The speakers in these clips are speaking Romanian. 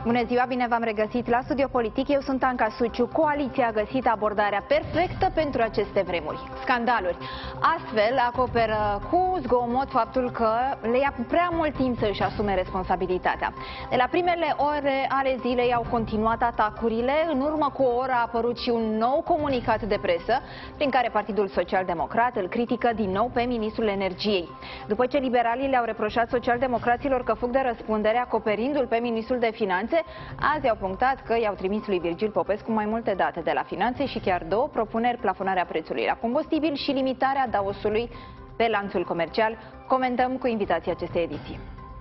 Bună ziua, bine v-am regăsit la Studio Politic. Eu sunt Anca Suciu. Coaliția a găsit abordarea perfectă pentru aceste vremuri. Scandaluri. Astfel acoperă cu zgomot faptul că le ia prea mult timp să își asume responsabilitatea. De la primele ore ale zilei au continuat atacurile. În urmă cu o oră a apărut și un nou comunicat de presă prin care Partidul Social-Democrat îl critică din nou pe ministrul Energiei. După ce liberalii le-au reproșat socialdemocraților că fug de răspundere acoperindu-l pe ministrul de Finanțe, azi au punctat că i-au trimis lui Virgil Popescu mai multe date de la Finanțe și chiar două propuneri: plafonarea prețului la combustibil și limitarea daosului pe lanțul comercial. Comentăm cu invitația acestei ediții.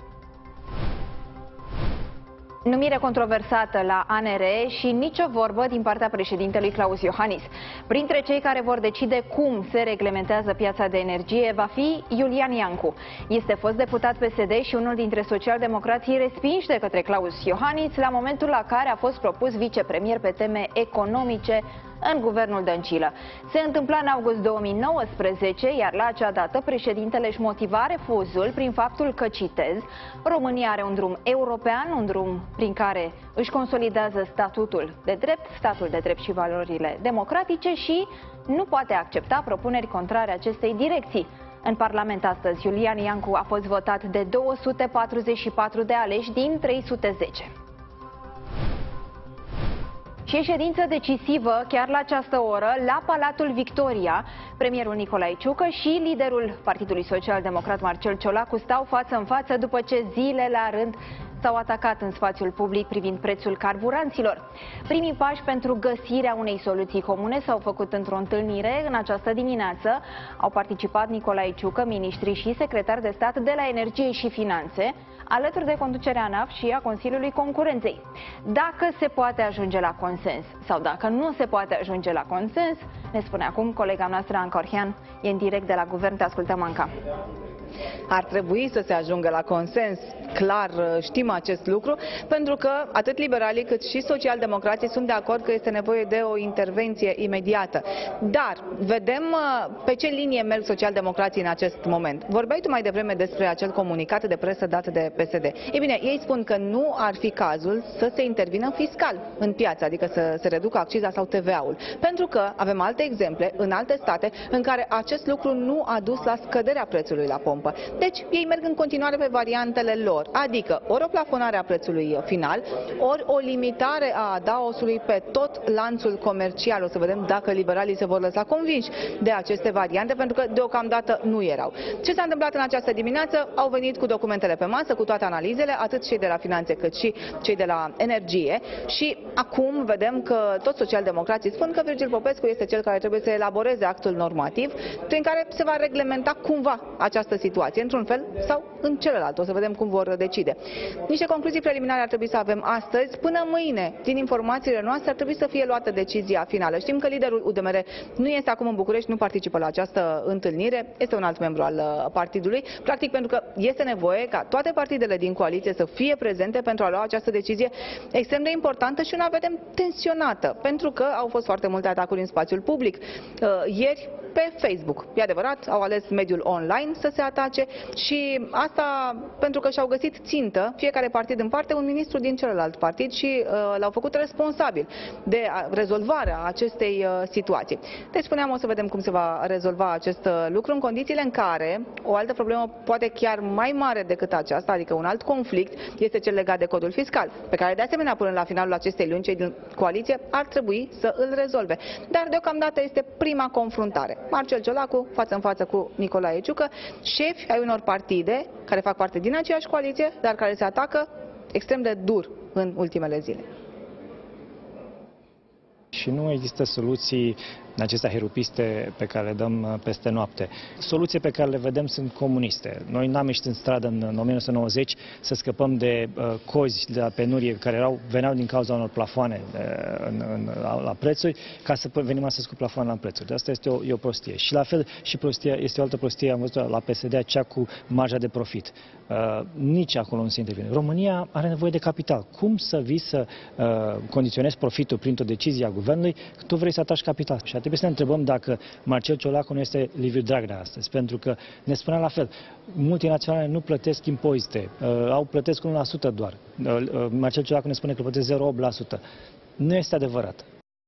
Numire controversată la ANR și nicio vorbă din partea președintelui Klaus Iohannis. Printre cei care vor decide cum se reglementează piața de energie va fi Iulian Iancu. Este fost deputat PSD și unul dintre socialdemocrații respinși de către Klaus Iohannis la momentul la care a fost propus vicepremier pe teme economice în guvernul Dăncilă. Se întâmpla în august 2019, iar la acea dată președintele își motiva refuzul prin faptul că, citez, România are un drum european, un drum prin care își consolidează statul de drept și valorile democratice și nu poate accepta propuneri contrare acestei direcții. În Parlament astăzi, Iulian Iancu a fost votat de 244 de aleși din 310. Și e ședință decisivă chiar la această oră la Palatul Victoria. Premierul Nicolae Ciucă și liderul Partidului Social-Democrat Marcel Ciolacu stau față în față după ce zile la rând s-au atacat în spațiul public privind prețul carburanților. Primii pași pentru găsirea unei soluții comune s-au făcut într-o întâlnire în această dimineață. Au participat Nicolae Ciucă, miniștri și secretari de stat de la Energie și Finanțe, alături de conducerea ANAF și a Consiliului Concurenței. Dacă se poate ajunge la consens sau dacă nu se poate ajunge la consens, ne spune acum colega noastră Anca Orhean, e în direct de la guvern. Te ascultăm, Anca. Ar trebui să se ajungă la consens, clar știm acest lucru, pentru că atât liberalii cât și socialdemocrații sunt de acord că este nevoie de o intervenție imediată. Dar vedem pe ce linie merg socialdemocrații în acest moment. Vorbeai tu mai devreme despre acel comunicat de presă dat de PSD. Ei bine, ei spun că nu ar fi cazul să se intervină fiscal în piață, adică să se reducă acciza sau TVA-ul. Pentru că avem alte exemple în alte state în care acest lucru nu a dus la scăderea prețului la pompă. Deci ei merg în continuare pe variantele lor, adică ori o plafonare a prețului final, ori o limitare a daosului pe tot lanțul comercial. O să vedem dacă liberalii se vor lăsa convinși de aceste variante, pentru că deocamdată nu erau. Ce s-a întâmplat în această dimineață? Au venit cu documentele pe masă, cu toate analizele, atât cei de la Finanțe cât și cei de la Energie, și acum vedem că toți socialdemocrații spun că Virgil Popescu este cel care trebuie să elaboreze actul normativ prin care se va reglementa cumva această situație, într-un fel sau în celălalt. O să vedem cum vor decide. Niște concluzii preliminare ar trebui să avem astăzi. Până mâine, din informațiile noastre, ar trebui să fie luată decizia finală. Știm că liderul UDMR nu este acum în București, nu participă la această întâlnire, este un alt membru al partidului, practic pentru că este nevoie ca toate partidele din coaliție să fie prezente pentru a lua această decizie extrem de importantă și una, vedem, tensionată, pentru că au fost foarte multe atacuri în spațiul public. Ieri, pe Facebook, e adevărat, au ales mediul online să se atace și asta pentru că și-au găsit țintă, fiecare partid în parte, un ministru din celălalt partid și l-au făcut responsabil de rezolvarea acestei situații. Deci spuneam, o să vedem cum se va rezolva acest lucru în condițiile în care o altă problemă, poate chiar mai mare decât aceasta, adică un alt conflict, este cel legat de codul fiscal, pe care de asemenea până la finalul acestei luni cei din coaliție ar trebui să îl rezolve. Dar deocamdată este prima confruntare. Marcel Ciolacu față în față cu Nicolae Ciucă, șefi ai unor partide care fac parte din aceeași coaliție, dar care se atacă extrem de dur în ultimele zile. Și nu există soluții acestea herupiste pe care le dăm peste noapte. Soluții pe care le vedem sunt comuniste. Noi n-am ieșit în stradă în 1990 să scăpăm de cozi, de la penurie care veneau din cauza unor plafoane la prețuri, ca să venim astăzi cu plafoane la prețuri. Asta este o prostie. Și la fel și prostia, este o altă prostie, am văzut la PSD, cea cu marja de profit. Nici acolo nu se intervine. România are nevoie de capital. Cum să vii să condiționezi profitul printr-o decizie a guvernului, că tu vrei să ataci capital? Și ar trebui trebuie să ne întrebăm dacă Marcel Ciolacu nu este Liviu Dragnea astăzi, pentru că ne spunea la fel, multinaționale nu plătesc impozite, plătesc 1% doar. Marcel Ciolacu ne spune că plătesc 0,8%. Nu este adevărat.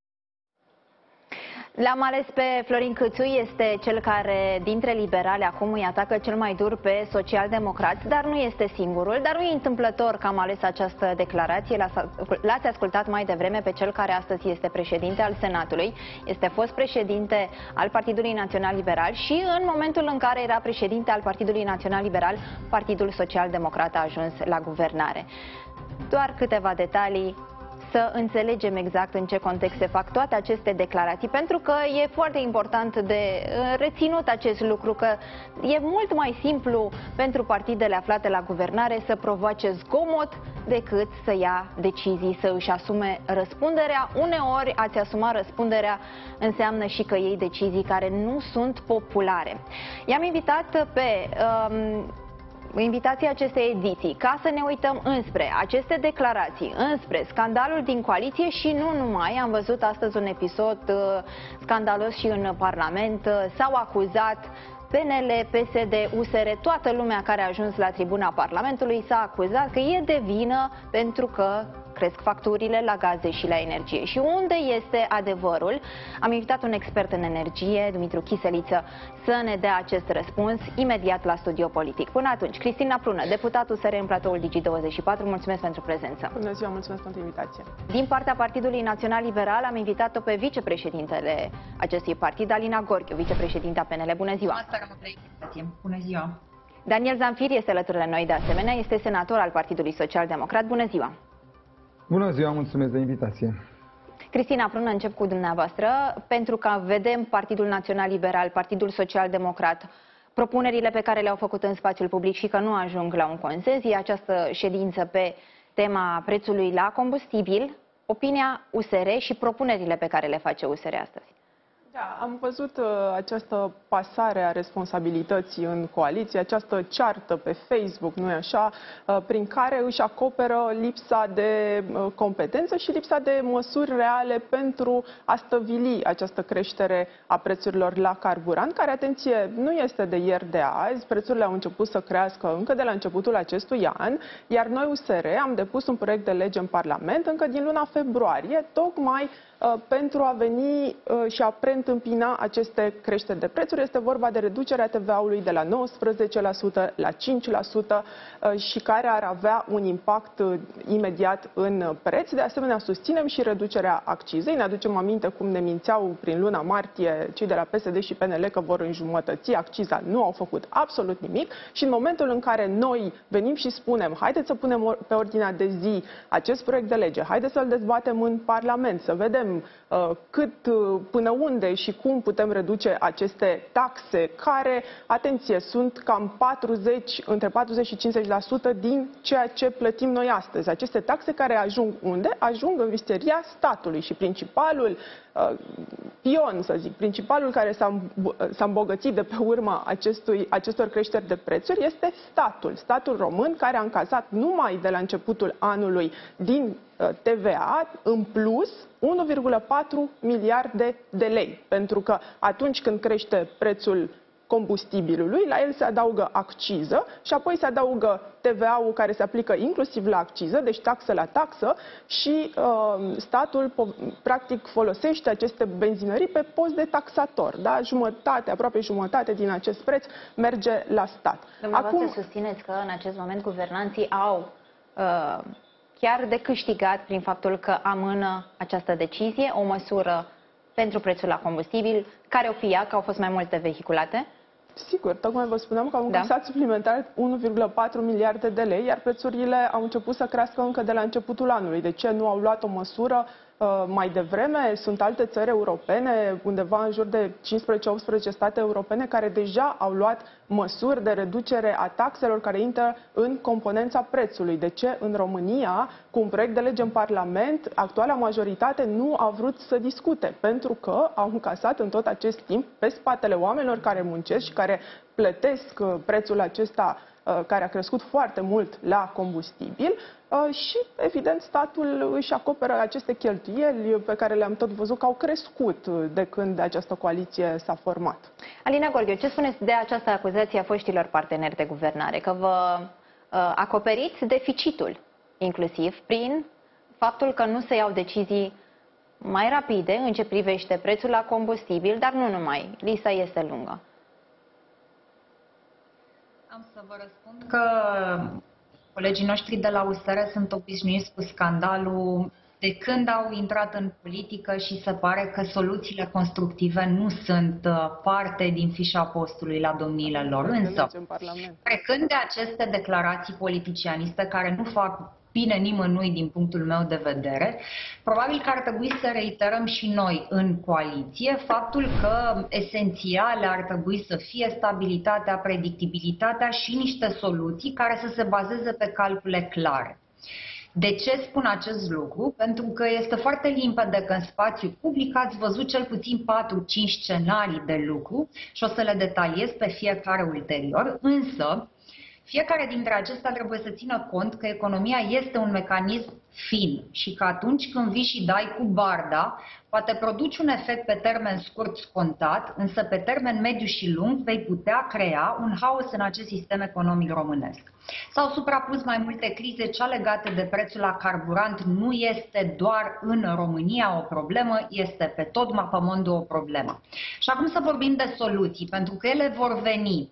L-am ales pe Florin Câțu, este cel care dintre liberali acum îi atacă cel mai dur pe socialdemocrați, dar nu este singurul, dar nu e întâmplător că am ales această declarație. L-ați ascultat mai devreme pe cel care astăzi este președinte al Senatului, este fost președinte al Partidului Național Liberal și în momentul în care era președinte al Partidului Național Liberal, Partidul Social-Democrat a ajuns la guvernare. Doar câteva detalii să înțelegem exact în ce context se fac toate aceste declarații, pentru că e foarte important de reținut acest lucru, că e mult mai simplu pentru partidele aflate la guvernare să provoace zgomot decât să ia decizii, să își asume răspunderea. Uneori ați asuma răspunderea înseamnă și că iei decizii care nu sunt populare. I-am invitat pe invitația acestei ediții, ca să ne uităm înspre aceste declarații, înspre scandalul din coaliție și nu numai. Am văzut astăzi un episod scandalos și în Parlament. S-au acuzat PNL, PSD, USR, toată lumea care a ajuns la tribuna Parlamentului s-a acuzat că e de vină pentru că cresc facturile la gaze și la energie. Și unde este adevărul? Am invitat un expert în energie, Dumitru Chiseliță, să ne dea acest răspuns imediat la Studio Politic. Până atunci, Cristina Prună, deputat USR în platoul Digi24, mulțumesc pentru prezență. Bună ziua, mulțumesc pentru invitație. Din partea Partidului Național Liberal am invitat-o pe vicepreședintele acestui partid, Alina Gorghiu, vicepreședinta PNL. Bună ziua! Bună ziua! Daniel Zamfir este alături de noi de asemenea, este senator al Partidului Social-Democrat. Bună ziua! Bună ziua, mulțumesc de invitație. Cristina Prună, încep cu dumneavoastră, pentru că vedem Partidul Național Liberal, Partidul Social-Democrat, propunerile pe care le-au făcut în spațiul public și că nu ajung la un consens. E această ședință pe tema prețului la combustibil, opinia USR și propunerile pe care le face USR astăzi. Da, am văzut această pasare a responsabilității în coaliție, această ceartă pe Facebook, nu-i așa, prin care își acoperă lipsa de competență și lipsa de măsuri reale pentru a stăvili această creștere a prețurilor la carburant, care, atenție, nu este de ieri de azi. Prețurile au început să crească încă de la începutul acestui an, iar noi, USR, am depus un proiect de lege în Parlament încă din luna februarie, tocmai pentru a veni și a preîntâmpina aceste creșteri de prețuri. Este vorba de reducerea TVA-ului de la 19% la 5% și care ar avea un impact imediat în preț. De asemenea, susținem și reducerea accizei. Ne aducem aminte cum ne mințeau prin luna martie cei de la PSD și PNL că vor înjumătăți acciza. Nu au făcut absolut nimic și în momentul în care noi venim și spunem haideți să punem pe ordinea de zi acest proiect de lege, haideți să-l dezbatem în Parlament, să vedem până unde și cum putem reduce aceste taxe care, atenție, sunt cam între 40 și 50% din ceea ce plătim noi astăzi. Aceste taxe care ajung unde? Ajung în visteria statului și principalul pion, să zic, principalul care s-a îmbogățit de pe urma acestor creșteri de prețuri este statul român, care a încasat numai de la începutul anului din TVA, în plus, 1,4 miliarde de lei. Pentru că atunci când crește prețul combustibilului, la el se adaugă acciză și apoi se adaugă TVA-ul care se aplică inclusiv la acciză, deci taxă la taxă și statul practic folosește aceste benzinării pe post de taxator. Da? Aproape jumătate din acest preț merge la stat. Dumneavoastră susțineți că în acest moment guvernanții au chiar de câștigat prin faptul că amână această decizie, o măsură pentru prețul la combustibil, care o fi ea, că au fost mai multe vehiculate? Sigur, tocmai vă spuneam că au încasat suplimentar 1,4 miliarde de lei, iar prețurile au început să crească încă de la începutul anului. De ce nu au luat o măsură mai devreme? Sunt alte țări europene, undeva în jur de 15-18 state europene, care deja au luat măsuri de reducere a taxelor care intră în componența prețului. De ce în România, cu un proiect de lege în Parlament, actuala majoritate nu a vrut să discute? Pentru că au încasat în tot acest timp pe spatele oamenilor care muncesc și care plătesc prețul acesta care a crescut foarte mult la combustibil, și, evident, statul își acoperă aceste cheltuieli pe care le-am tot văzut că au crescut de când această coaliție s-a format. Alina Gorghiu, ce spuneți de această acuzație a foștilor parteneri de guvernare? Că vă acoperiți deficitul, inclusiv prin faptul că nu se iau decizii mai rapide în ce privește prețul la combustibil, dar nu numai. Lista este lungă. Am să vă răspund că colegii noștri de la USR sunt obișnuiți cu scandalul de când au intrat în politică și se pare că soluțiile constructive nu sunt parte din fișa postului la domniile lor. Însă, trecând de aceste declarații politicianiste care nu fac bine nimănui din punctul meu de vedere, probabil că ar trebui să reiterăm și noi în coaliție faptul că esențiale ar trebui să fie stabilitatea, predictibilitatea și niște soluții care să se bazeze pe calcule clare. De ce spun acest lucru? Pentru că este foarte limpede că în spațiu public ați văzut cel puțin 4-5 scenarii de lucru și o să le detaliez pe fiecare ulterior, însă fiecare dintre acestea trebuie să țină cont că economia este un mecanism fin și că atunci când vii și dai cu barda, poate produci un efect pe termen scurt scontat, însă pe termen mediu și lung vei putea crea un haos în acest sistem economic românesc. S-au suprapus mai multe crize, cea legată de prețul la carburant nu este doar în România o problemă, este pe tot mapamondul o problemă. Și acum să vorbim de soluții, pentru că ele vor veni.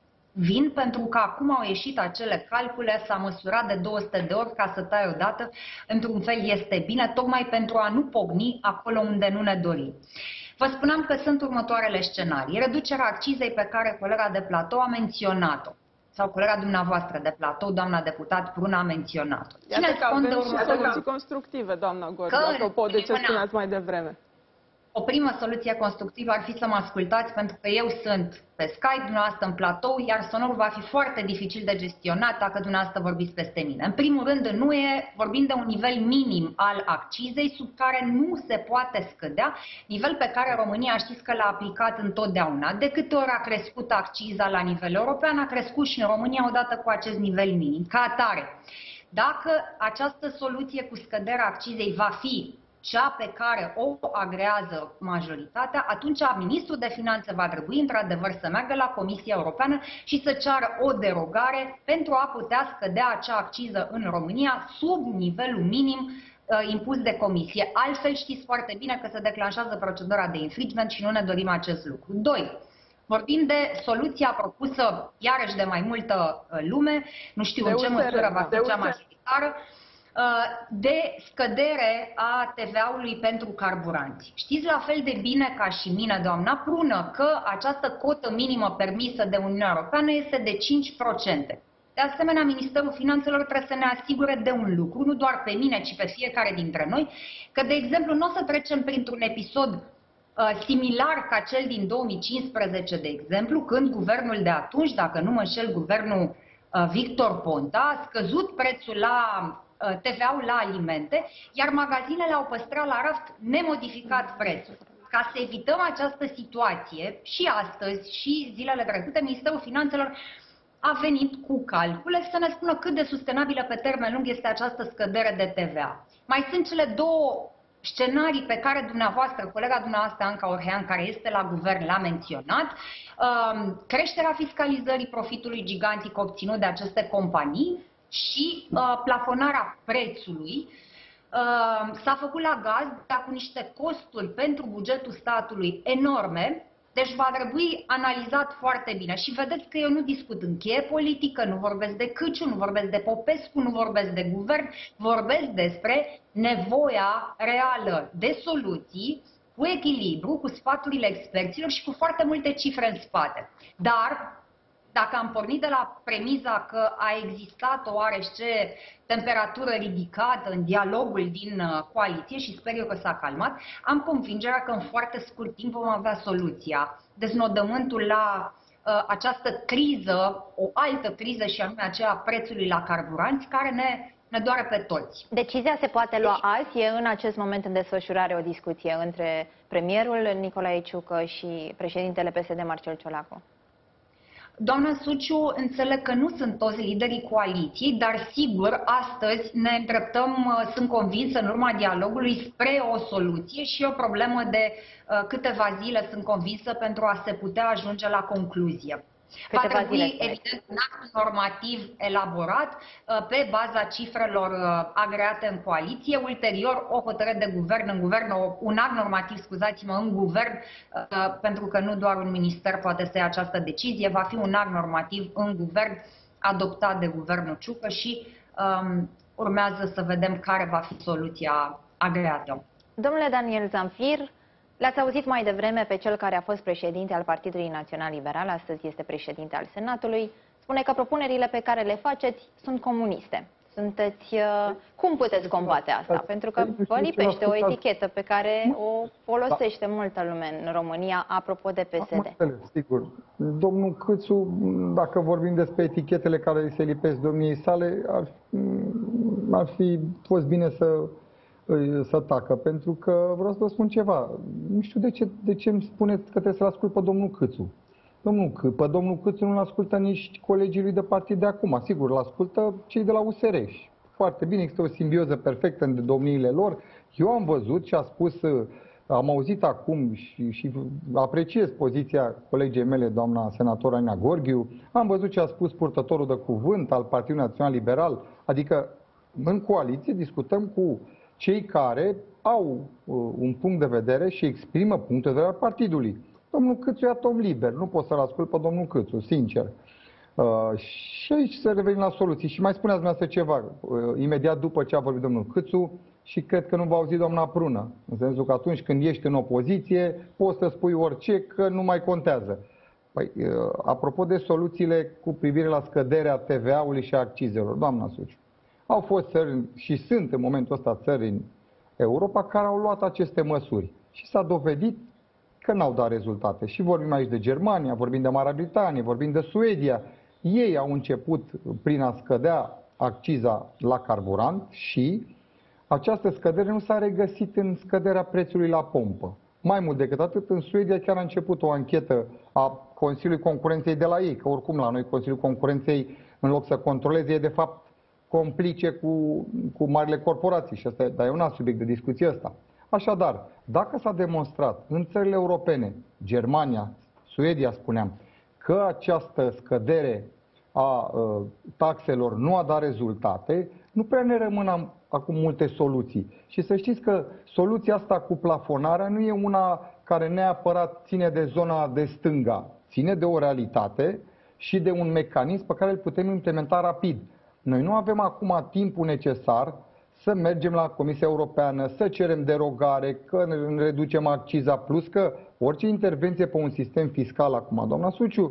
Vin pentru că acum au ieșit acele calcule, s-a măsurat de 200 de ori ca să tai odată, într-un fel este bine, tocmai pentru a nu pocni acolo unde nu ne dorim. Vă spuneam că sunt următoarele scenarii. Reducerea accizei pe care colega de platou a menționat-o, sau colega dumneavoastră de platou, doamna deputat Pruna, a menționat-o. Iată că avem și soluții constructive, doamna Gorghiu, apropo de ce spuneați mai devreme. O primă soluție constructivă ar fi să mă ascultați, pentru că eu sunt pe Skype, dumneavoastră în platou, iar sonorul va fi foarte dificil de gestionat dacă dumneavoastră vorbiți peste mine. În primul rând, în UE vorbim de un nivel minim al accizei sub care nu se poate scădea, nivel pe care România știți că l-a aplicat întotdeauna. De câte ori a crescut acciza la nivel european, a crescut și în România odată cu acest nivel minim. Ca atare, dacă această soluție cu scăderea accizei va fi cea pe care o agrează majoritatea, atunci ministrul de finanțe va trebui într-adevăr să meargă la Comisia Europeană și să ceară o derogare pentru a putea scădea acea acciză în România sub nivelul minim impus de Comisie. Altfel știți foarte bine că se declanșează procedura de infringement și nu ne dorim acest lucru. 2. Vorbim de soluția propusă iarăși de mai multă lume, nu știu în ce măsură va fi cea majoritară, de scădere a TVA-ului pentru carburanți. Știți la fel de bine ca și mine, doamna Prună, că această cotă minimă permisă de Uniunea Europeană este de 5%. De asemenea, Ministerul Finanțelor trebuie să ne asigure de un lucru, nu doar pe mine, ci pe fiecare dintre noi, că, de exemplu, nu o să trecem printr-un episod similar ca cel din 2015, de exemplu, când guvernul de atunci, dacă nu mă înșel, guvernul Victor Ponta, a scăzut prețul la TVA-ul la alimente, iar magazinele au păstrat la raft nemodificat prețul. Ca să evităm această situație, și astăzi, și zilele trecute, Ministerul Finanțelor a venit cu calcule să ne spună cât de sustenabilă pe termen lung este această scădere de TVA. Mai sunt cele două scenarii pe care dumneavoastră, colega dumneavoastră Anca Orhean, care este la guvern, l-a menționat, creșterea fiscalizării profitului gigantic obținut de aceste companii și plafonarea prețului. S-a făcut la gaz, dar cu niște costuri pentru bugetul statului enorme, deci va trebui analizat foarte bine. Și vedeți că eu nu discut în cheie politică, nu vorbesc de Câciu, nu vorbesc de Popescu, nu vorbesc de guvern, vorbesc despre nevoia reală de soluții, cu echilibru, cu sfaturile experților și cu foarte multe cifre în spate. Dar dacă am pornit de la premiza că a existat o oarește temperatură ridicată în dialogul din coaliție și sper eu că s-a calmat, am convingerea că în foarte scurt timp vom avea soluția. Deznodământul la această criză, o altă criză și anume aceea a prețului la carburanți, care ne doare pe toți. Decizia se poate lua azi? E în acest moment în desfășurare o discuție între premierul Nicolae Ciucă și președintele PSD Marcel Ciolacu? Doamna Suciu, înțeleg că nu sunt toți liderii coaliției, dar sigur, astăzi ne îndreptăm, sunt convinsă, în urma dialogului, spre o soluție și o problemă de câteva zile, sunt convinsă, pentru a se putea ajunge la concluzie. Va trebui, evident, un act normativ elaborat pe baza cifrelor agreate în coaliție, ulterior o hotărâre de guvern în guvern, un act normativ, scuzați-mă, în guvern, pentru că nu doar un minister poate să ia această decizie, va fi un act normativ în guvern adoptat de guvernul Ciucă și urmează să vedem care va fi soluția agreată. Domnule Daniel Zamfir, l-ați auzit mai devreme pe cel care a fost președinte al Partidului Național Liberal, astăzi este președinte al Senatului, spune că propunerile pe care le faceți sunt comuniste. Cum puteți combate asta? Pentru că vă lipește o etichetă pe care o folosește multă lume în România, apropo de PSD. Sigur. Domnul Câțu, dacă vorbim despre etichetele care se lipesc domniei sale, ar fi fost bine să tacă, pentru că vreau să vă spun ceva. Nu știu de ce îmi spuneți că trebuie să-l ascult pe domnul Câțu. Pe domnul Câțu nu-l ascultă nici colegii lui de partid de acum. Sigur, îl ascultă cei de la USR. Foarte bine, există o simbioză perfectă între domniile lor. Eu am văzut și a spus, am auzit acum și apreciez poziția colegii mele, doamna senator Alina Gorghiu, am văzut ce a spus purtătorul de cuvânt al Partidului Național Liberal, adică în coaliție discutăm cu cei care au un punct de vedere și exprimă punctul de vedere al partidului. Domnul Câțu e atom liber, nu pot să-l ascult pe domnul Câțu, sincer. Și aici să revenim la soluții. Și mai spuneați dumneavoastră ceva, imediat după ce a vorbit domnul Câțu, și cred că nu va auzi doamna Prună. În sensul că atunci când ești în opoziție, poți să spui orice, că nu mai contează. Păi, apropo de soluțiile cu privire la scăderea TVA-ului și a accizelor, doamna Suciu, au fost țări și sunt în momentul ăsta țări în Europa care au luat aceste măsuri. Și s-a dovedit că n-au dat rezultate. Și vorbim aici de Germania, vorbim de Marea Britanie, vorbim de Suedia. Ei au început prin a scădea acciza la carburant și această scădere nu s-a regăsit în scăderea prețului la pompă. Mai mult decât atât, în Suedia chiar a început o anchetă a Consiliului Concurenței de la ei, că oricum la noi Consiliul Concurenței, în loc să controleze, e de fapt complice cu marile corporații. Și asta, dar e un alt subiect de discuție ăsta. Așadar, dacă s-a demonstrat în țările europene, Germania, Suedia, spuneam, că această scădere a taxelor nu a dat rezultate, nu prea ne rămân acum multe soluții. Și să știți că soluția asta cu plafonarea nu e una care neapărat ține de zona de stânga, ține de o realitate și de un mecanism pe care îl putem implementa rapid. Noi nu avem acum timpul necesar să mergem la Comisia Europeană, să cerem derogare, că ne reducem acciza, plus că orice intervenție pe un sistem fiscal acum, doamna Suciu,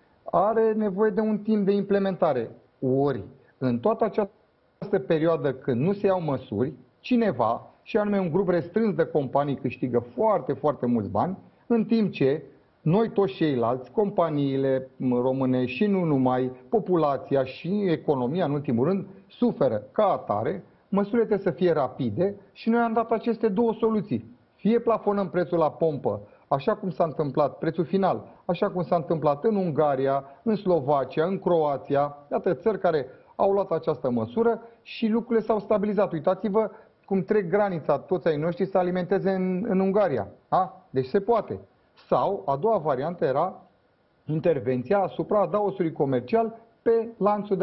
are nevoie de un timp de implementare. Ori, în toată această perioadă când nu se iau măsuri, cineva, și anume un grup restrâns de companii, câștigă foarte, foarte mulți bani, în timp ce noi toți ceilalți, companiile românești și nu numai, populația și economia, în ultimul rând, suferă ca atare. Măsurile trebuie să fie rapide și noi am dat aceste două soluții. Fie plafonăm prețul la pompă, așa cum s-a întâmplat, prețul final, așa cum s-a întâmplat în Ungaria, în Slovacia, în Croația, iată țări care au luat această măsură și lucrurile s-au stabilizat. Uitați-vă cum trec granița toți ai noștri să alimenteze în Ungaria. Deci se poate. Sau, a doua variantă era intervenția asupra adaosului comercial pe lanțul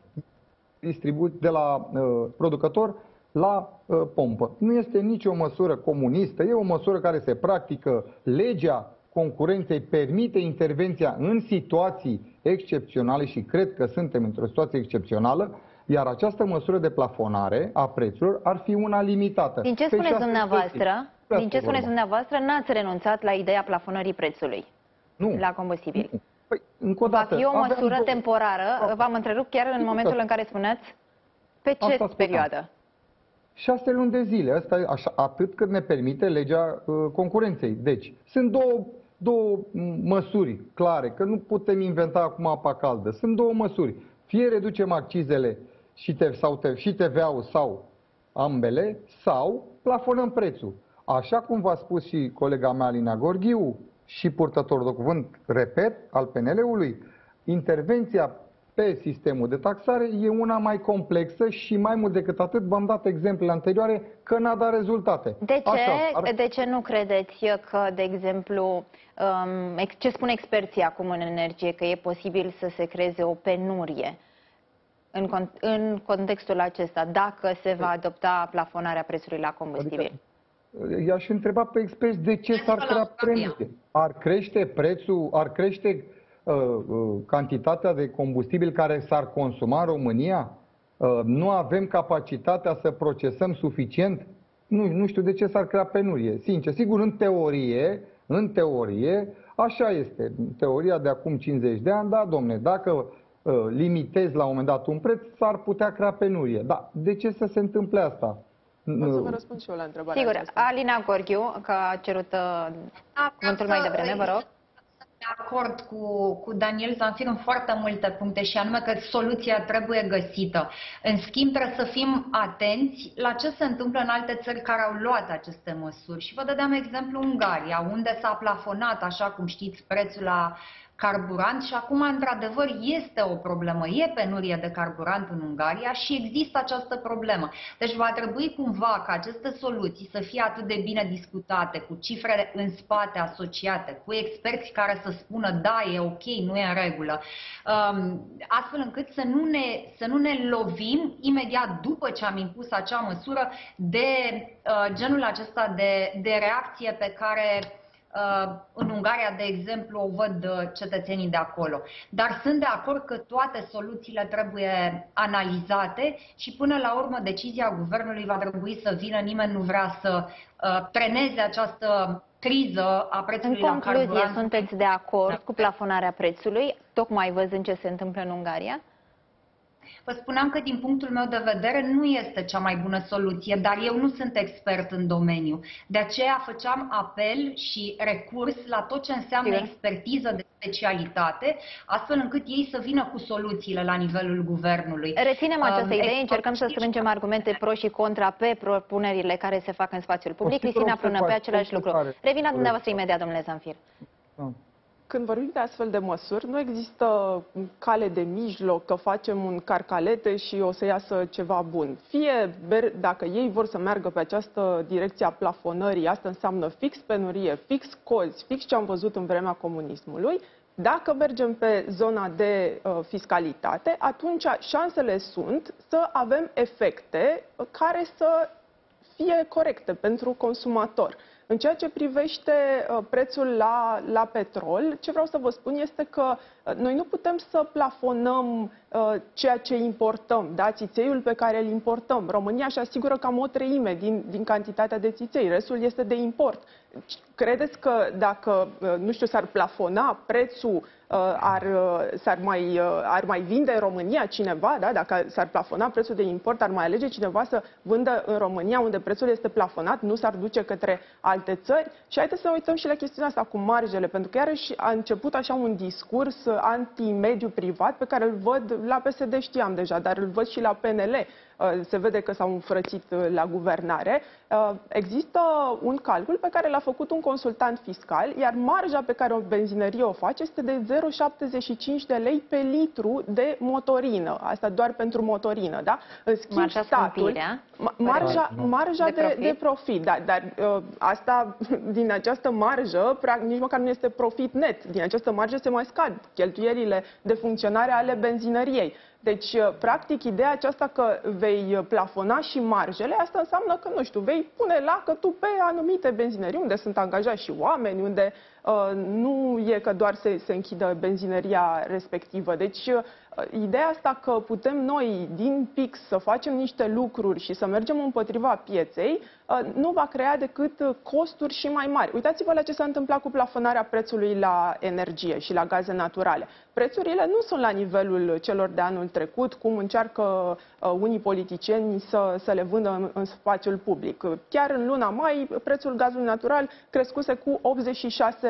de la producător la pompă. Nu este nicio măsură comunistă, e o măsură care se practică. Legea concurenței permite intervenția în situații excepționale și cred că suntem într-o situație excepțională, iar această măsură de plafonare a prețurilor ar fi una limitată. Din ce spuneți dumneavoastră, n-ați renunțat la ideea plafonării prețului la combustibil? Nu. Păi, încă o dată, va fi o măsură temporară? V-am întrerupt chiar în momentul în care spuneați pe ce perioadă? 6 luni de zile. Asta e atât cât ne permite legea concurenței. Deci, sunt două măsuri clare, că nu putem inventa acum apa caldă. Sunt două măsuri. Fie reducem accizele și TVA-ul sau ambele, sau plafonăm prețul. Așa cum v-a spus și colega mea Alina Gorghiu și purtătorul de cuvânt, repet, al PNL-ului, intervenția pe sistemul de taxare e una mai complexă și mai mult decât atât v-am dat exemplele anterioare că n-a dat rezultate. De ce nu credeți că, de exemplu, ce spun experții acum în energie, că e posibil să se creeze o penurie în contextul acesta, dacă se va adopta plafonarea prețului la combustibil? I-aș întreba pe experți de ce s-ar crea penurie. Ar crește prețul, ar crește cantitatea de combustibil care s-ar consuma în România? Nu avem capacitatea să procesăm suficient? Nu știu de ce s-ar crea penurie. Sincer, sigur, în teorie, așa este. Teoria de acum 50 de ani, da, domne, dacă limitezi la un moment dat un preț, s-ar putea crea penurie. Dar de ce să se întâmple asta? O să vă răspund și eu la întrebarea Sigur, aceasta. Alina Gorghiu, că a cerut cuvântul mai devreme, vă rog. De acord cu Daniel Zanfir în foarte multe puncte și anume că soluția trebuie găsită. În schimb, trebuie să fim atenți la ce se întâmplă în alte țări care au luat aceste măsuri. Și vă dădeam exemplu Ungaria, unde s-a plafonat, așa cum știți, prețul la carburant și acum, într-adevăr, este o problemă. E penurie de carburant în Ungaria și există această problemă. Deci va trebui cumva ca aceste soluții să fie atât de bine discutate, cu cifrele în spate asociate, cu experți care să spună da, e ok, nu e în regulă, astfel încât să nu ne lovim imediat după ce am impus acea măsură de genul acesta de reacție pe care în Ungaria, de exemplu, o văd cetățenii de acolo. Dar sunt de acord că toate soluțiile trebuie analizate și până la urmă decizia guvernului va trebui să vină. Nimeni nu vrea să treneze această criză a prețului la carburant. În concluzie, sunteți de acord cu plafonarea prețului, tocmai văzând ce se întâmplă în Ungaria? Vă spuneam că din punctul meu de vedere nu este cea mai bună soluție, dar eu nu sunt expert în domeniu. De aceea făceam apel și recurs la tot ce înseamnă expertiză de specialitate, astfel încât ei să vină cu soluțiile la nivelul guvernului. Reținem această idee, încercăm să strângem argumente pro și contra pe propunerile care se fac în spațiul public. Cristina Prună, pe același lucru. Revin la dumneavoastră imediat, domnule Zanfir. Când vorbim de astfel de măsuri, nu există cale de mijloc, că facem un carcalete și o să iasă ceva bun. Fie, dacă ei vor să meargă pe această direcție a plafonării, asta înseamnă fix penurie, fix cozi, fix ce am văzut în vremea comunismului. Dacă mergem pe zona de fiscalitate, atunci șansele sunt să avem efecte care să fie corecte pentru consumator. În ceea ce privește prețul la petrol, ce vreau să vă spun este că noi nu putem să plafonăm ceea ce importăm, da? Țițeiul pe care îl importăm. România își asigură cam 1/3 din cantitatea de țiței, restul este de import. Credeți că dacă, nu știu, s-ar plafona prețul, ar mai vinde în România cineva, da? Dacă s-ar plafona prețul de import, ar mai alege cineva să vândă în România, unde prețul este plafonat, nu s-ar duce către alte țări? Și haideți să ne uităm și la chestiunea asta cu marjele, pentru că iarăși a început așa un discurs anti-mediu privat, pe care îl văd la PSD, știam deja, dar îl văd și la PNL. Se vede că s-au înfrățit la guvernare. Există un calcul pe care l-a făcut un consultant fiscal, iar marja pe care o benzinărie o face este de 0,75 de lei pe litru de motorină. Asta doar pentru motorină, da? În schimb, statul, marja de profit, da, dar asta, din această marjă, nici măcar nu este profit net. Din această marjă se mai scad cheltuielile de funcționare ale benzinăriei. Deci, practic, ideea aceasta că vei plafona și marjele, asta înseamnă că, nu știu, vei pune lacătul pe anumite benzinării unde sunt angajați și oameni, unde nu e că doar se închidă benzinăria respectivă. Deci, ideea asta că putem noi, din PIX, să facem niște lucruri și să mergem împotriva pieței, nu va crea decât costuri și mai mari. Uitați-vă la ce s-a întâmplat cu plafonarea prețului la energie și la gaze naturale. Prețurile nu sunt la nivelul celor de anul trecut, cum încearcă unii politicieni să le vândă în spațiul public. Chiar în luna mai, prețul gazului natural crescuse cu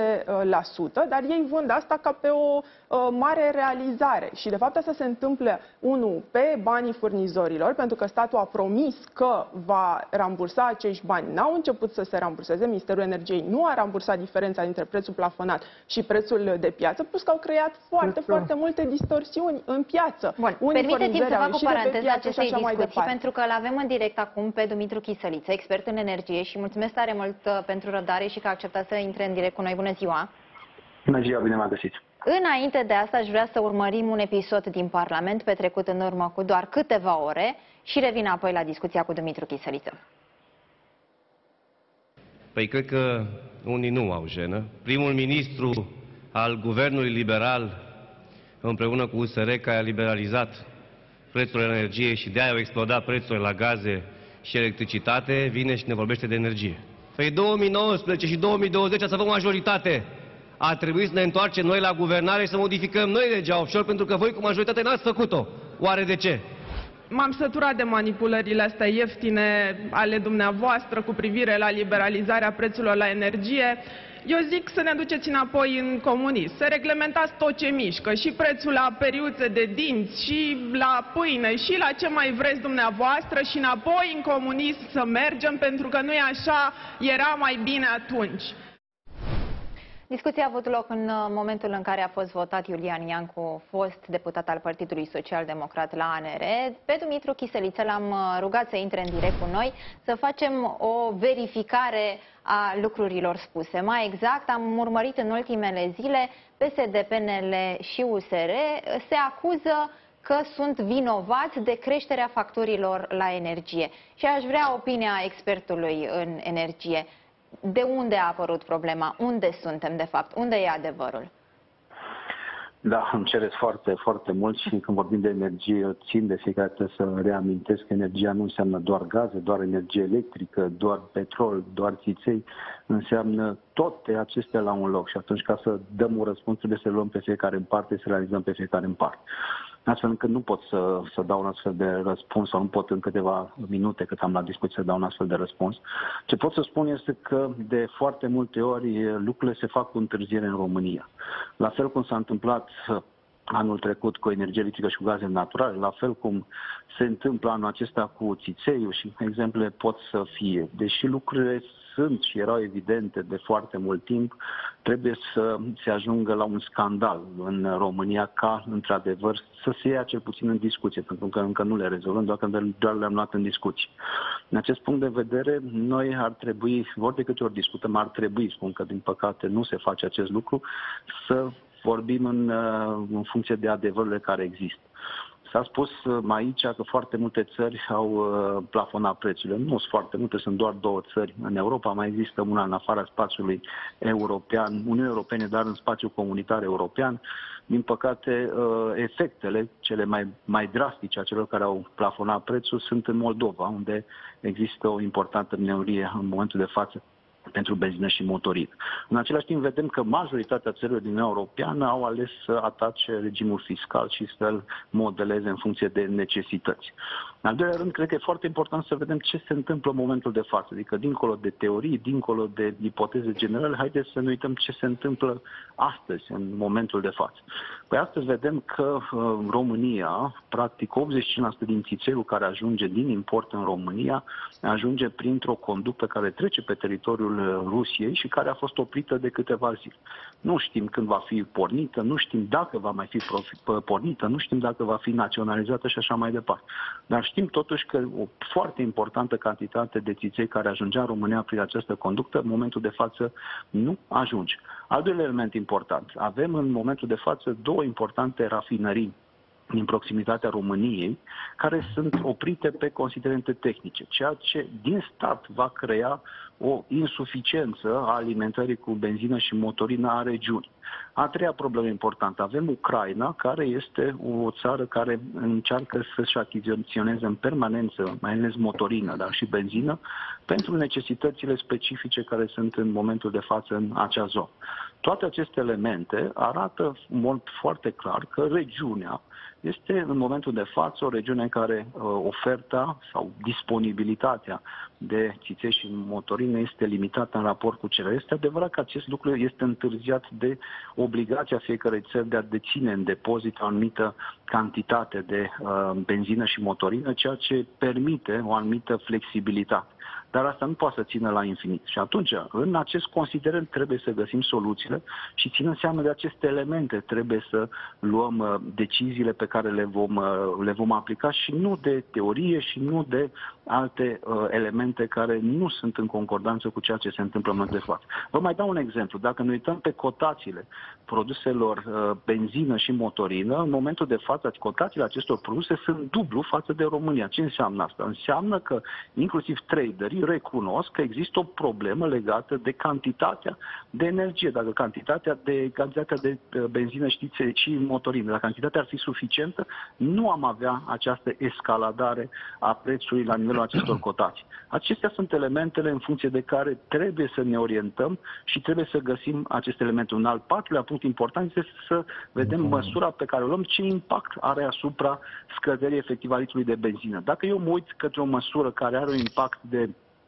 dar ei vând asta ca pe o mare realizare. Și de fapt asta se întâmplă, unul, pe banii furnizorilor, pentru că statul a promis că va rambursa acești bani. N-au început să se ramburseze, Ministerul Energiei nu a rambursat diferența dintre prețul plafonat și prețul de piață, plus că au creat foarte multe distorsiuni în piață. Bun, permiteți-mi să fac o paranteză acestei discuții, pentru că îl avem în direct acum pe Dumitru Chisăliță, expert în energie, și mulțumesc tare mult pentru răbdare și că a acceptat să intre în direct cu noi. Bună ziua! Bună ziua, bine m-am găsit! Înainte de asta, aș vrea să urmărim un episod din Parlament petrecut în urmă cu doar câteva ore și revin apoi la discuția cu Dumitru Chisăliță. Păi cred că unii nu au jenă. Primul ministru al guvernului liberal, împreună cu USR, care a liberalizat prețul energiei și de-aia au explodat prețurile la gaze și electricitate, vine și ne vorbește de energie. Păi 2019 și 2020 ați avut majoritate. A trebuit să ne întoarcem noi la guvernare și să modificăm noi legea offshore, pentru că voi cu majoritate n-ați făcut-o. Oare de ce? M-am săturat de manipulările astea ieftine ale dumneavoastră cu privire la liberalizarea prețurilor la energie. Eu zic să ne duceți înapoi în comunism, să reglementați tot ce mișcă, și prețul la periuțe de dinți, și la pâine, și la ce mai vreți dumneavoastră, și înapoi în comunism să mergem, pentru că nu e așa, era mai bine atunci. Discuția a avut loc în momentul în care a fost votat Iulian Iancu, fost deputat al Partidului Social Democrat la ANR. Pe Dumitru Chisăliță l-am rugat să intre în direct cu noi, să facem o verificare a lucrurilor spuse. Mai exact, am urmărit în ultimele zile, PSD, PNL și USR se acuză că sunt vinovați de creșterea facturilor la energie. Și aș vrea opinia expertului în energie. De unde a apărut problema? Unde suntem, de fapt? Unde e adevărul? Da, îmi cereți foarte mult și când vorbim de energie, țin de fiecare dată să reamintesc că energia nu înseamnă doar gaze, doar energie electrică, doar petrol, doar țiței, înseamnă toate acestea la un loc și atunci ca să dăm un răspuns trebuie să luăm pe fiecare în parte, să realizăm pe fiecare în parte. Astfel încât nu pot să dau un astfel de răspuns sau nu pot în câteva minute cât am la discuție să dau un astfel de răspuns. Ce pot să spun este că de foarte multe ori lucrurile se fac cu întârziere în România. La fel cum s-a întâmplat anul trecut cu energie electrică și cu gaze naturale, la fel cum se întâmplă anul acesta cu țițeiul și exemple pot să fie. Deși lucrurile sunt și erau evidente de foarte mult timp, trebuie să se ajungă la un scandal în România ca, într-adevăr, să se ia cel puțin în discuție, pentru că încă nu le rezolvăm, doar le-am luat în discuție. În acest punct de vedere, noi ar trebui, ori de câte ori discutăm, ar trebui, spun că din păcate nu se face acest lucru, să vorbim în funcție de adevărurile care există. S-a spus aici că foarte multe țări au plafonat prețurile. Nu sunt foarte multe, sunt doar 2 țări în Europa. Mai există una în afara spațiului european, Uniunii Europene, dar în spațiul comunitar european. Din păcate, efectele cele mai drastice a celor care au plafonat prețul sunt în Moldova, unde există o importantă minorie în momentul de față pentru benzină și motorină. În același timp vedem că majoritatea țărilor din Uniunea Europeană au ales să atace regimul fiscal și să-l modeleze în funcție de necesități. În al doilea rând, cred că e foarte important să vedem ce se întâmplă în momentul de față. Adică, dincolo de teorii, dincolo de ipoteze generale, haideți să ne uităm ce se întâmplă astăzi, în momentul de față. Păi astăzi vedem că România, practic 85% din țițeiul care ajunge din import în România, ajunge printr-o conductă care trece pe teritoriul Rusiei și care a fost oprită de câteva zile. Nu știm când va fi pornită, nu știm dacă va mai fi pornită, nu știm dacă va fi naționalizată și așa mai departe. Dar știm totuși că o foarte importantă cantitate de țiței care ajungea în România prin această conductă, în momentul de față nu ajunge. Al doilea element important. Avem în momentul de față 2 importante rafinării din proximitatea României, care sunt oprite pe considerente tehnice, ceea ce din start va crea o insuficiență a alimentării cu benzină și motorină a regiunii. A treia problemă importantă. Avem Ucraina, care este o țară care încearcă să-și achiziționeze în permanență, mai ales motorină, dar și benzină, pentru necesitățile specifice care sunt în momentul de față în acea zonă. Toate aceste elemente arată în mod foarte clar că regiunea este în momentul de față o regiune în care oferta sau disponibilitatea de țiței și motorine este limitată în raport cu cererea. Este adevărat că acest lucru este întârziat de obligația fiecărei țări de a deține în depozit o anumită cantitate de benzină și motorină, ceea ce permite o anumită flexibilitate. Dar asta nu poate să țină la infinit. Și atunci, în acest considerent, trebuie să găsim soluțiile și ținând seama de aceste elemente, trebuie să luăm deciziile pe care le vom aplica și nu de teorie și nu de alte elemente care nu sunt în concordanță cu ceea ce se întâmplă în momentul de față. Vă mai dau un exemplu. Dacă ne uităm pe cotațiile produselor benzină și motorină, în momentul de față, cotațiile acestor produse sunt dublu față de România. Ce înseamnă asta? Înseamnă că inclusiv traderii recunosc că există o problemă legată de cantitatea de energie. Dacă cantitatea de benzină și motorină, dacă cantitatea ar fi suficientă, nu am avea această escaladare a prețului la nivelul acestor cotații. Acestea sunt elementele în funcție de care trebuie să ne orientăm și trebuie să găsim aceste elemente. Un al patrulea punct important este să vedem măsura pe care o luăm, ce impact are asupra scăderii efective a litrului de benzină. Dacă eu mă uit către o măsură care are un impact de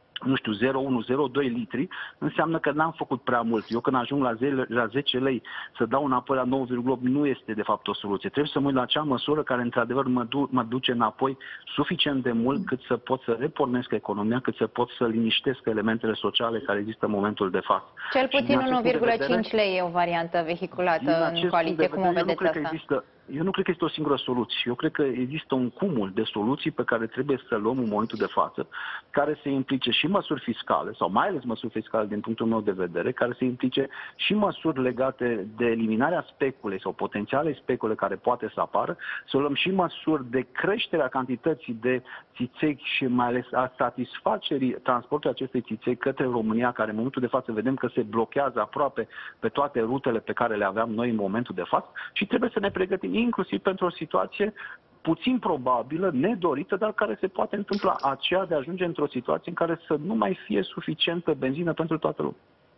0,1-0,2 litri, înseamnă că n-am făcut prea mult. Eu când ajung la 10 lei să dau înapoi la 9,8 nu este de fapt o soluție. Trebuie să mă uit la acea măsură care într-adevăr mă duce înapoi suficient de mult cât să pot să repornesc economia, cât să pot să liniștesc elementele sociale care există în momentul de față. Cel puțin 1,5 lei e o variantă vehiculată în coaliție. Cum o vedeți asta? Eu nu cred că este o singură soluție. Eu cred că există un cumul de soluții pe care trebuie să le luăm în momentul de față, care se implice și măsuri fiscale, sau mai ales măsuri fiscale din punctul meu de vedere, care se implice și măsuri legate de eliminarea speculei sau potențiale specule care poate să apară, să luăm și măsuri de creștere a cantității de țiței și mai ales a satisfacerii transportului acestei țiței către România, care în momentul de față vedem că se blochează aproape pe toate rutele pe care le aveam noi în momentul de față și trebuie să ne pregătim inclusiv pentru o situație puțin probabilă, nedorită, dar care se poate întâmpla, aceea de a ajunge într-o situație în care să nu mai fie suficientă benzină pentru toată lumea.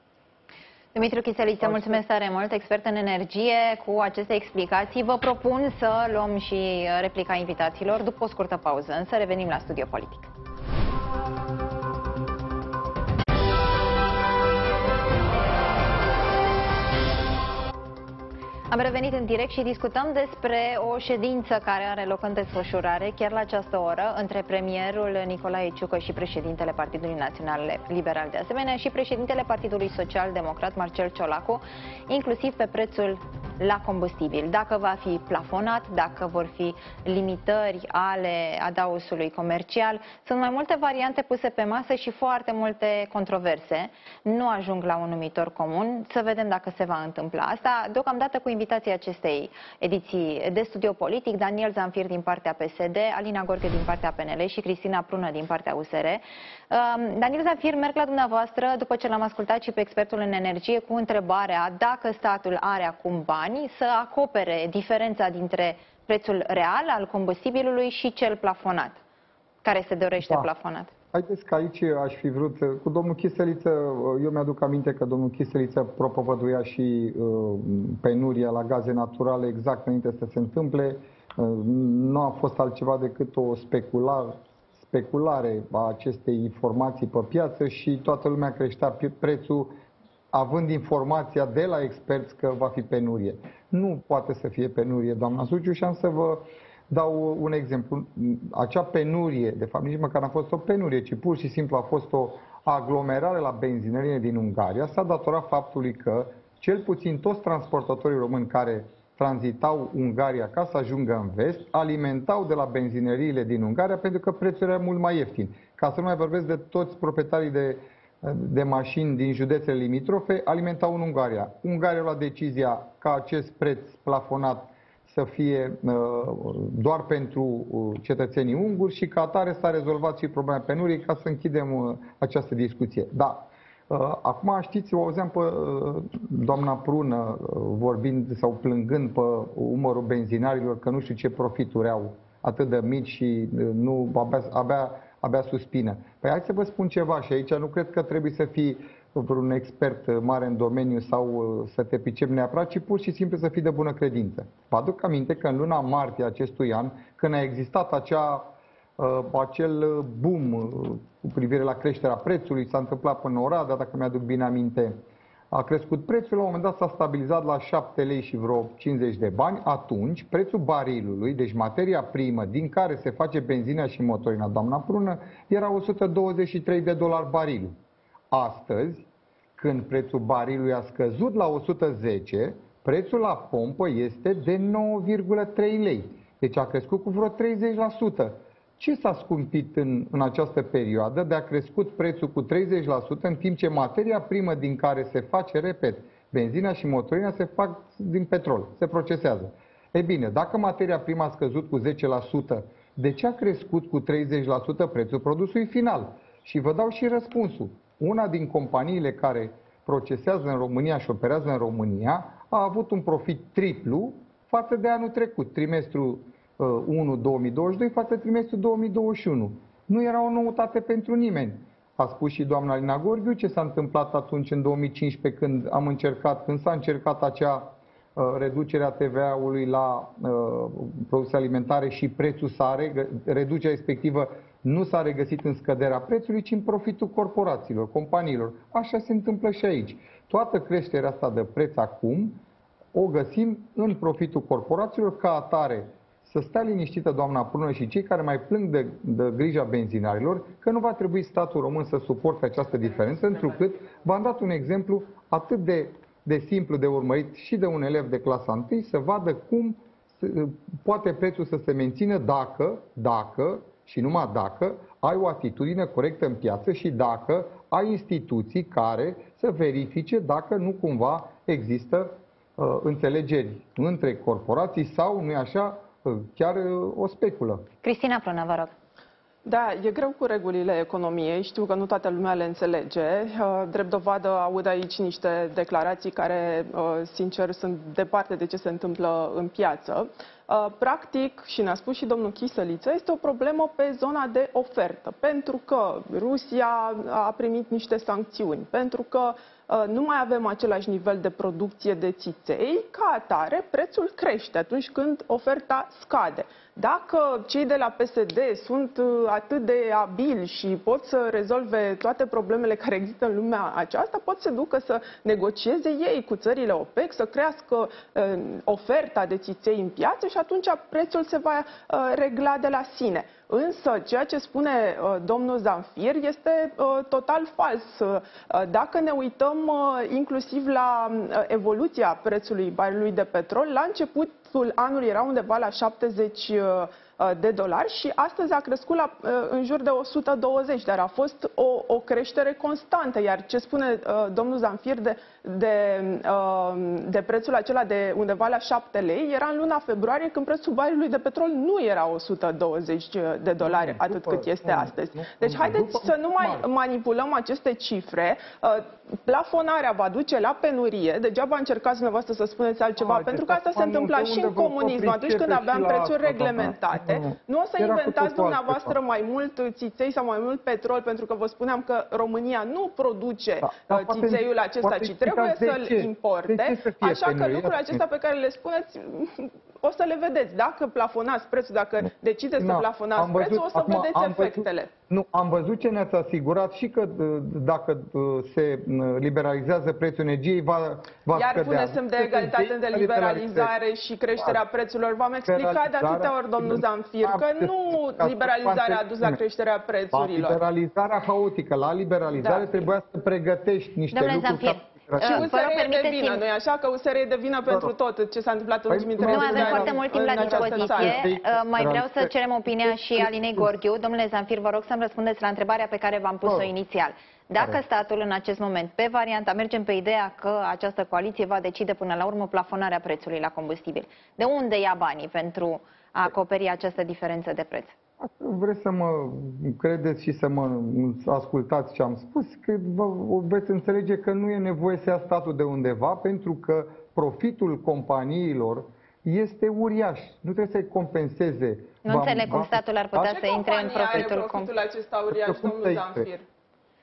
Dumitru Chiseliță, mulțumesc tare mult, expert în energie. Cu aceste explicații vă propun să luăm și replica invitațiilor după o scurtă pauză, însă revenim la Studio Politic. Am revenit în direct și discutăm despre o ședință care are loc în desfășurare chiar la această oră între premierul Nicolae Ciucă și președintele Partidului Național Liberal, de asemenea și președintele Partidului Social Democrat Marcel Ciolacu, inclusiv pe prețul la combustibil. Dacă va fi plafonat, dacă vor fi limitări ale adaosului comercial. Sunt mai multe variante puse pe masă și foarte multe controverse. Nu ajung la un numitor comun. Să vedem dacă se va întâmpla asta. Deocamdată cu invitații acestei ediții de Studio Politic, Daniel Zamfir din partea PSD, Alina Gorghe din partea PNL și Cristina Prună din partea USR. Daniel Zamfir, merg la dumneavoastră după ce l-am ascultat și pe expertul în energie cu întrebarea dacă statul are acum bani să acopere diferența dintre prețul real al combustibilului și cel plafonat, care se dorește plafonat. Haideți că aici aș fi vrut, cu domnul Chiseliță, eu mi-aduc aminte că domnul Chiseliță propovăduia și penuria la gaze naturale exact înainte să se întâmple. Nu a fost altceva decât o speculare a acestei informații pe piață și toată lumea creștea prețul având informația de la experți că va fi penurie. Nu poate să fie penurie, doamna Suciu, și am să vă dau un exemplu. Acea penurie, de fapt nici măcar n-a fost o penurie, ci pur și simplu a fost o aglomerare la benzinărie din Ungaria, s-a datorat faptului că cel puțin toți transportatorii români care tranzitau Ungaria ca să ajungă în vest, alimentau de la benzineriile din Ungaria pentru că prețul era mult mai ieftin. Ca să nu mai vorbesc de toți proprietarii de mașini din județele limitrofe, alimentau în Ungaria. Ungaria a luat decizia ca acest preț plafonat să fie doar pentru cetățenii unguri și ca atare s-a rezolvat și problema penurii, ca să închidem această discuție. Da. Acum știți, o auzeam pe doamna Prună vorbind sau plângând pe umărul benzinarilor că nu știu ce profituri au atât de mici și abia suspină. Păi hai să vă spun ceva și aici nu cred că trebuie să fii vreun expert mare în domeniu sau să te pricepi neapărat, ci pur și simplu să fii de bună credință. Vă aduc aminte că în luna martie acestui an, când a existat acel boom cu privire la creșterea prețului, s-a întâmplat până Oradea, dacă mi-aduc bine aminte, a crescut prețul, la un moment dat s-a stabilizat la 7 lei și vreo 50 de bani. Atunci, prețul barilului, deci materia primă din care se face benzina și motorina, doamna Prună, era $123 barilul. Astăzi, când prețul barilului a scăzut la 110, prețul la pompă este de 9,3 lei. Deci a crescut cu vreo 30%. Ce s-a scumpit în această perioadă de a crescut prețul cu 30%, în timp ce materia primă din care se face, repet, benzina și motorina se fac din petrol, se procesează. E bine, dacă materia primă a scăzut cu 10%, de ce a crescut cu 30% prețul produsului final? Și vă dau și răspunsul. Una din companiile care procesează în România și operează în România a avut un profit triplu față de anul trecut, trimestrul 1 2022 față trimestrul 2021. Nu era o noutate pentru nimeni. A spus și doamna Alina Gorghiu ce s-a întâmplat atunci în 2015 când s-a încercat acea reducere a TVA-ului la produse alimentare și prețul reducerea respectivă nu s-a regăsit în scăderea prețului, ci în profitul corporațiilor, companiilor. Așa se întâmplă și aici. Toată creșterea asta de preț acum o găsim în profitul corporațiilor. Ca atare, să stea liniștită doamna Prună și cei care mai plâng de grija benzinarilor, că nu va trebui statul român să suporte această diferență, întrucât v-am dat un exemplu atât de simplu de urmărit și de un elev de clasa 1 să vadă cum poate prețul să se mențină dacă și numai dacă ai o atitudine corectă în piață și dacă ai instituții care să verifice dacă nu cumva există înțelegeri între corporații sau, nu-i așa, chiar o speculă. Cristina Prună, vă rog. Da, e greu cu regulile economiei. Știu că nu toată lumea le înțelege. Drept dovadă, aud aici niște declarații care, sincer, sunt departe de ce se întâmplă în piață. Practic, și ne-a spus și domnul Chisăliță, este o problemă pe zona de ofertă. Pentru că Rusia a primit niște sancțiuni, pentru că nu mai avem același nivel de producție de țiței, ca atare prețul crește atunci când oferta scade. Dacă cei de la PSD sunt atât de abili și pot să rezolve toate problemele care există în lumea aceasta, pot să ducă să negocieze ei cu țările OPEC, să crească oferta de țiței în piață și atunci prețul se va regla de la sine. Însă, ceea ce spune domnul Zamfir este total fals. Dacă ne uităm inclusiv la evoluția prețului barilului de petrol, la începutul anului era undeva la $70 și astăzi a crescut în jur de 120, dar a fost o creștere constantă. Iar ce spune domnul Zamfir de prețul acela de undeva la 7 lei era în luna februarie, când prețul barilului de petrol nu era $120 atât cât este astăzi. Deci haideți să nu mai manipulăm aceste cifre. Plafonarea va duce la penurie. Degeaba încercați dumneavoastră să spuneți altceva, pentru că asta se întâmpla și în comunism, atunci când aveam prețuri reglementate. Nu o să inventați dumneavoastră mai mult țiței sau mai mult petrol, pentru că vă spuneam că România nu produce țițeiul acesta, ci trebuie să-l importe. Așa că lucrurile acestea pe care le spuneți, o să le vedeți. Dacă plafonați prețul, dacă decideți să plafonați prețul, o să vedeți efectele. Nu, am văzut ce ne-ați asigurat și că dacă se liberalizează prețul energiei, va scădea. Iar pune semn de egalitate de liberalizare și creșterea prețurilor. V-am explicat de atâtea ori, domnul Zamfir, că nu liberalizarea a dus la creșterea prețurilor. La liberalizarea haotică, la liberalizare trebuia să pregătești niște lucruri. Și USR e de vină, nu-i așa? Că USR e de vină pentru tot ce s-a întâmplat în ultimii 30 de ani. Nu avem foarte mult timp la dispoziție. Mai vreau să cerem opinia și Alinei Gorghiu. Domnule Zamfir, vă rog să-mi răspundeți la întrebarea pe care v-am pus-o inițial. Dacă statul în acest moment, pe varianta, mergem pe ideea că această coaliție va decide până la urmă plafonarea prețului la combustibil, de unde ia banii pentru a acoperi această diferență de preț? Vreți să mă credeți și să mă ascultați ce am spus, că veți înțelege că nu e nevoie să ia statul de undeva, pentru că profitul companiilor este uriaș. Nu trebuie să-i compenseze. Nu înțeleg cum statul ar putea să intre în profitul acesta uriaș, domnul Zamfir?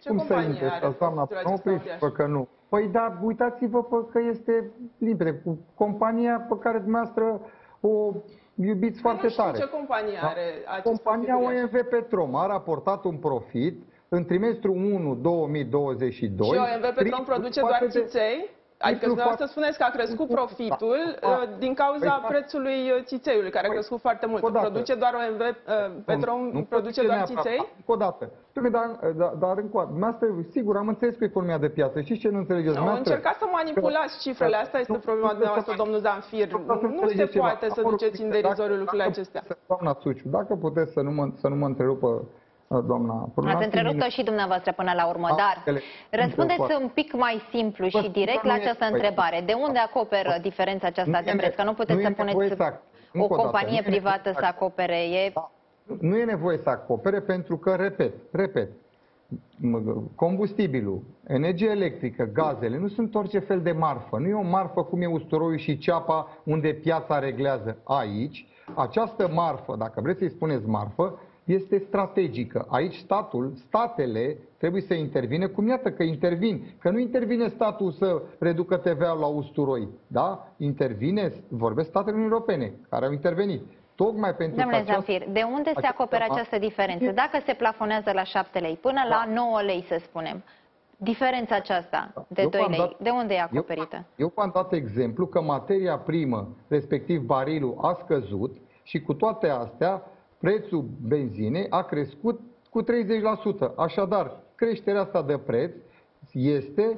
Cum să investați, doamna Opriți-vă că nu. Păi da, uitați-vă că este limpede. Cu compania pe care dumneavoastră o iubiți foarte tare. Ce companie are acest Compania OMV Petrom a raportat un profit în trimestrul 1 2022. Și OMV Petrom produce doar țiței? Adică dumneavoastră spuneți că a crescut profitul din cauza prețului țițeiului, care a crescut foarte mult. Produce doar OMV Petrom, produce doar țiței? O dată. Dar încă o dată, dumneavoastră, sigur, am înțeles cu economia de piață. Știți ce nu înțelegeți dumneavoastră? Încercați să manipulați cifrele, asta este problema dumneavoastră, domnul Zanfir. Nu se poate să duceți în derizoriu lucrurile acestea. Doamna Suciu, dacă puteți să nu mă întrerupă doamna. Ați întrerupt-o și dumneavoastră până la urmă, dar răspundeți un pic mai simplu și direct la această întrebare. De unde acoperă diferența aceasta de preț? Că nu puteți să puneți o companie privată să acopere. Nu e nevoie să acopere pentru că, repet, combustibilul, energie electrică, gazele, nu sunt orice fel de marfă. Nu e o marfă cum e usturoiul și ceapa unde piața reglează. Aici, această marfă, dacă vreți să-i spuneți marfă, este strategică. Aici statele trebuie să intervine, cum iată că intervin, că nu intervine statul să reducă TVA-ul la usturoi, da? Intervine, vorbesc statele europene care au intervenit. Tocmai pentru Domnule Zanfir, de unde se acoperă această diferență? Dacă se plafonează la 7 lei până la 9 lei, să spunem, diferența aceasta de 2 lei, de unde e acoperită? Eu v-am dat exemplu că materia primă, respectiv barilul, a scăzut și cu toate astea prețul benzinei a crescut cu 30%. Așadar, creșterea asta de preț este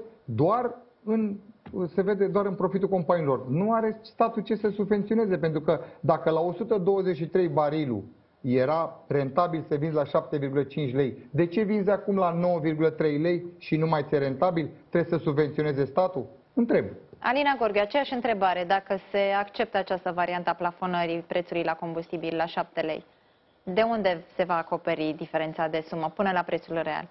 se vede doar în profitul companiilor. Nu are statul ce să subvenționeze, pentru că dacă la 123 barilul era rentabil să vinzi la 7,5 lei, de ce vinzi acum la 9,3 lei și nu mai ți-e rentabil? Trebuie să subvenționeze statul? Întreb. Alina Gorghiu, aceeași întrebare, dacă se acceptă această variantă a plafonării prețului la combustibil la 7 lei. De unde se va acoperi diferența de sumă până la prețul real?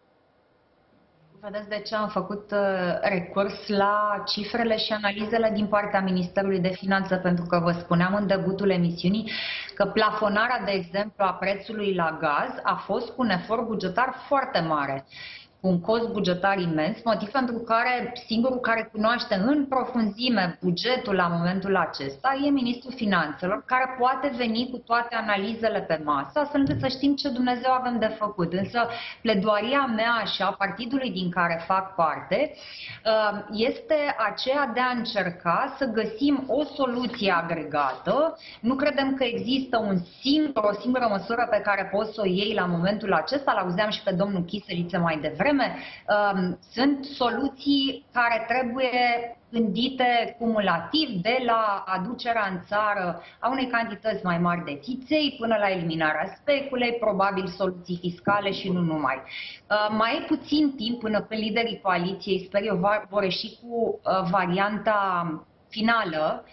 Vedeți de ce am făcut recurs la cifrele și analizele din partea Ministerului de Finanțe, pentru că vă spuneam în debutul emisiunii că plafonarea, de exemplu, a prețului la gaz a fost cu un efort bugetar foarte mare, un cost bugetar imens, motiv pentru care singurul care cunoaște în profunzime bugetul la momentul acesta e Ministrul Finanțelor, care poate veni cu toate analizele pe masă, astfel încât să știm ce Dumnezeu avem de făcut. Însă pledoaria mea și a partidului din care fac parte este aceea de a încerca să găsim o soluție agregată. Nu credem că există o singură măsură pe care poți să o iei la momentul acesta, l-auzeam și pe domnul Chiseliță mai devreme. Sunt soluții care trebuie gândite cumulativ, de la aducerea în țară a unei cantități mai mari de țiței până la eliminarea speculei, probabil soluții fiscale și nu numai. Mai e puțin timp până când liderii coaliției, sper eu, vor ieși cu varianta finală.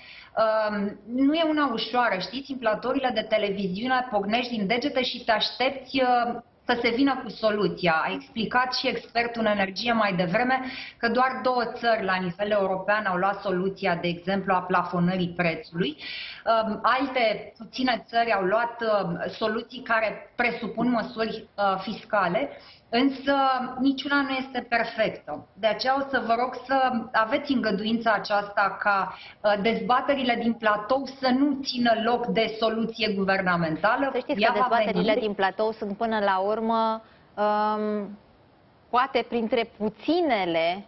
Nu e una ușoară, știți, în platorile de televiziune pornești din degete și te aștepți să se vină cu soluția. A explicat și expertul în energie mai devreme că doar 2 țări la nivel european au luat soluția, de exemplu, a plafonării prețului. Alte puține țări au luat soluții care presupun măsuri fiscale, însă niciuna nu este perfectă. De aceea o să vă rog să aveți îngăduința aceasta ca dezbaterile din platou să nu țină loc de soluție guvernamentală. Să știți că dezbaterile din platou sunt până la urmă, poate printre puținele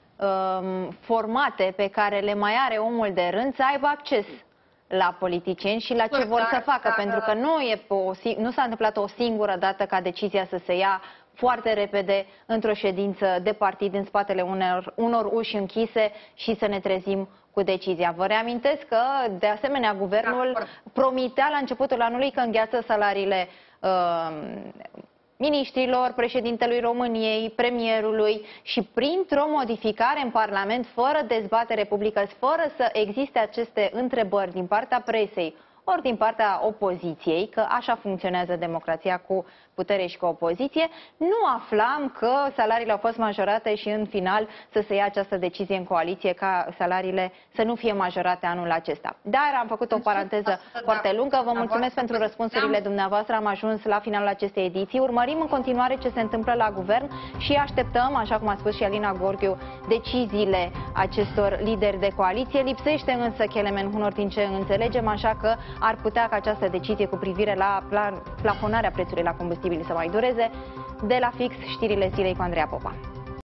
formate pe care le mai are omul de rând să aibă acces la politicieni și la ce vor să facă, pentru că nu s-a întâmplat o singură dată ca decizia să se ia foarte repede într-o ședință de partid în spatele unor uși închise și să ne trezim cu decizia. Vă reamintesc că, de asemenea, guvernul promitea la începutul anului că îngheață salariile miniștrilor, președintelui României, premierului și printr-o modificare în Parlament, fără dezbatere publică, fără să existe aceste întrebări din partea presei ori din partea opoziției, că așa funcționează democrația, cu putere și cu opoziție, nu aflam că salariile au fost majorate și în final să se ia această decizie în coaliție ca salariile să nu fie majorate anul acesta. Dar am făcut o paranteză foarte lungă. Vă mulțumesc pentru răspunsurile dumneavoastră. Am ajuns la finalul acestei ediții. Urmărim în continuare ce se întâmplă la guvern și așteptăm, așa cum a spus și Alina Gorghiu, deciziile acestor lideri de coaliție. Lipsește însă Kelemen Hunor din ce înțelegem, așa că ar putea ca această decizie cu privire la plafonarea prețului la combustibili să mai dureze. De la Fix, știrile zilei cu Andreea Popa.